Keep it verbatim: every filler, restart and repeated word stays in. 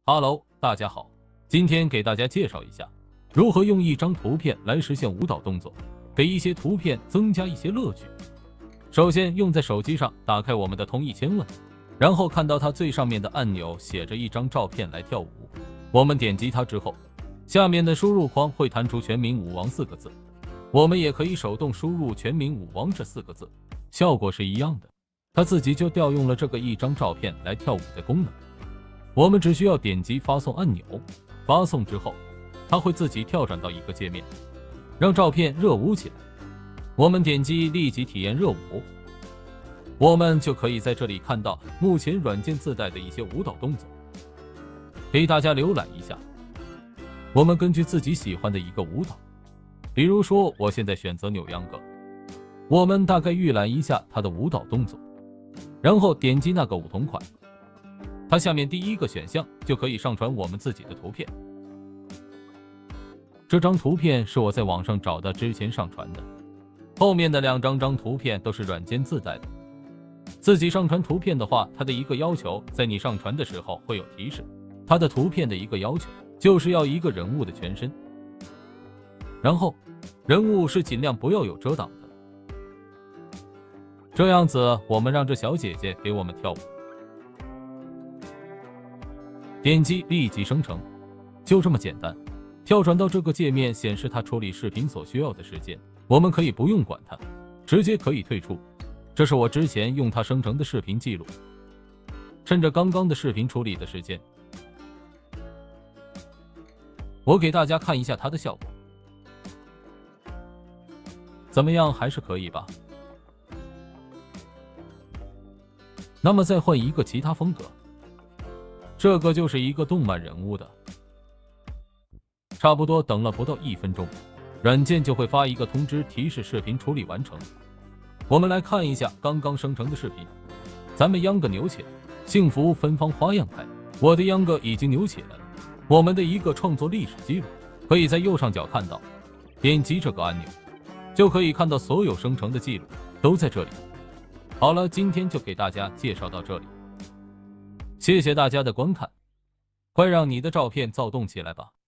Hello， 大家好，今天给大家介绍一下如何用一张图片来实现舞蹈动作，给一些图片增加一些乐趣。首先，用在手机上打开我们的通义千问，然后看到它最上面的按钮写着一张照片来跳舞。我们点击它之后，下面的输入框会弹出全民舞王四个字，我们也可以手动输入全民舞王这四个字，效果是一样的，它自己就调用了这个一张照片来跳舞的功能。我们只需要点击发送按钮，发送之后，它会自己跳转到一个界面，让照片热舞起来。我们点击立即体验热舞，我们就可以在这里看到目前软件自带的一些舞蹈动作，给大家浏览一下。我们根据自己喜欢的一个舞蹈，比如说我现在选择扭秧歌，我们大概预览一下它的舞蹈动作，然后点击那个舞同款。它下面第一个选项就可以上传我们自己的图片。这张图片是我在网上找的，之前上传的。后面的两张张图片都是软件自带的。自己上传图片的话，它的一个要求，在你上传的时候会有提示。它的图片的一个要求，就是要一个人物的全身，然后人物是尽量不要有遮挡的。这样子，我们让这小姐姐给我们跳舞。点击立即生成，就这么简单。跳转到这个界面，显示它处理视频所需要的时间，我们可以不用管它，直接可以退出。这是我之前用它生成的视频记录，趁着刚刚的视频处理的时间，我给大家看一下它的效果，怎么样？还是可以吧？那么再换一个其他风格。这个就是一个动漫人物的，差不多等了不到一分钟，软件就会发一个通知提示视频处理完成。我们来看一下刚刚生成的视频，咱们秧歌扭起来，幸福芬芳花样开，我的秧歌已经扭起来了。我们的一个创作历史记录可以在右上角看到，点击这个按钮就可以看到所有生成的记录都在这里。好了，今天就给大家介绍到这里。谢谢大家的观看，快让你的照片躁动起来吧。